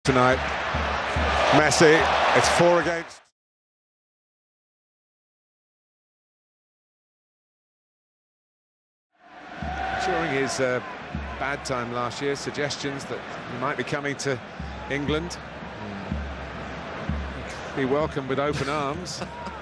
Tonight, Messi, it's 4 against. During his bad time last year, suggestions that he might be coming to England. Be welcomed with open arms.